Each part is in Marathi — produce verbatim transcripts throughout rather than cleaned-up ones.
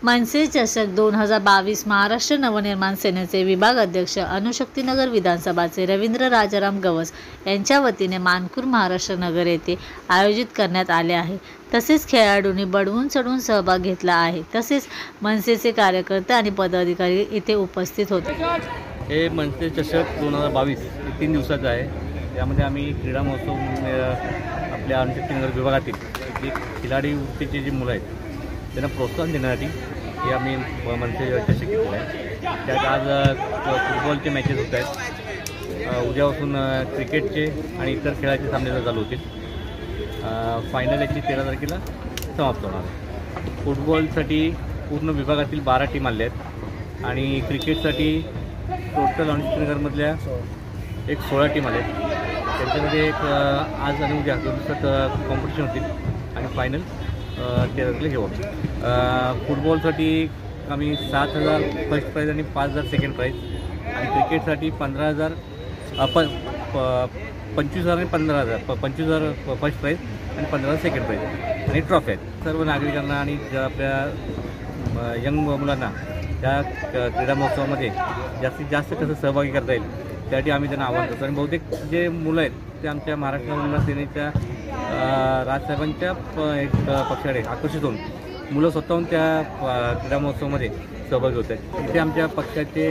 मनसे चषक दोन हजार बावीस महाराष्ट्र नवनिर्माण सेनेचे विभाग अध्यक्ष अणुशक्तीनगर विधानसभाचे रवींद्र राजाराम गवस यांच्या वतीने मानखुर्द महाराष्ट्र नगर येथे आयोजित करण्यात आले आहे। तसेच खेळाडूंनी बडवून चढून सहभाग घेतला आहे। तसेच मनसेचे कार्यकर्ते आणि पदाधिकारी इथे उपस्थित होते। हे मनसे चषक दोन हजार बावीस हे तीन दिवसाचं आहे। यामध्ये आम्ही क्रीडा महोत्सव आपल्या अणुशक्तीनगर विभागातील जे खिलाडी वृत्तीचे जे मुलं आहेत त्यांना प्रोत्साहन देण्यासाठी हे आम्ही मनसे चषक केलेलं आहे। त्यात आज फुटबॉलचे मॅचेस होत आहेत, उद्यापासून क्रिकेटचे आणि इतर खेळाचे सामने चालू होतील। फायनल याची तेरा तारखेला समाप्त होणार आहे। फुटबॉलसाठी पूर्ण विभागातील बारा टीम आल्या आहेत आणि क्रिकेटसाठी टोटल अणुशक्तीनगरमधल्या एक सोळा टीम आल्या आहेत। त्यांच्यामध्ये एक आज आणि उद्या दोन दिवसात कॉम्पिटिशन होतील आणि फायनल तेरा तारखेला घेऊ। फुटबॉलसाठी आम्ही सात हजार फर्स्ट प्राईज आणि पाच हजार सेकंड प्राईज आणि क्रिकेटसाठी पंधरा हजार प पंचवीस हजार आणि पंधरा हजार प पंचवीस हजार फर्स्ट प्राईज आणि पंधरा हजार सेकंड प्राईज आणि ट्रॉफी आहेत। सर्व नागरिकांना आणि ज्या आपल्या यंग मुलांना त्या क्रीडा महोत्सवामध्ये जास्तीत जास्त कसं सहभागी करता येईल त्यासाठी आम्ही त्यांना आवाहन करतो। आणि बहुतेक जे मुलं आहेत ते आमच्या महाराष्ट्र नवनिर्माण सेनेच्या राजसाहेबांच्या एक पक्षाकडे आकर्षित होऊन मुलं स्वतःहून त्या क्रीडा महोत्सवामध्ये सहभागी होत आहेत। इथे आमच्या पक्षाचे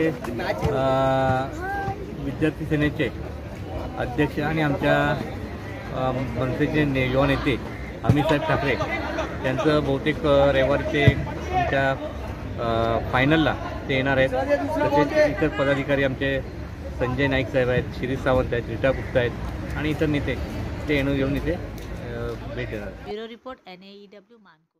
विद्यार्थी सेनेचे अध्यक्ष आणि आमच्या मनसेचे ने युवा नेते अमित साहेब ठाकरे त्यांचं बहुतेक रविवारी ते आमच्या फायनलला ते येणार आहेत। तसेच इतर पदाधिकारी आमचे संजय नाईक साहेब आहेत, शिरीष सावंत आहेत, रीटा गुप्ता आहेत आणि इतर नेते ते येणं घेऊन इथे भेट देणार। Bureau report N A E W मान।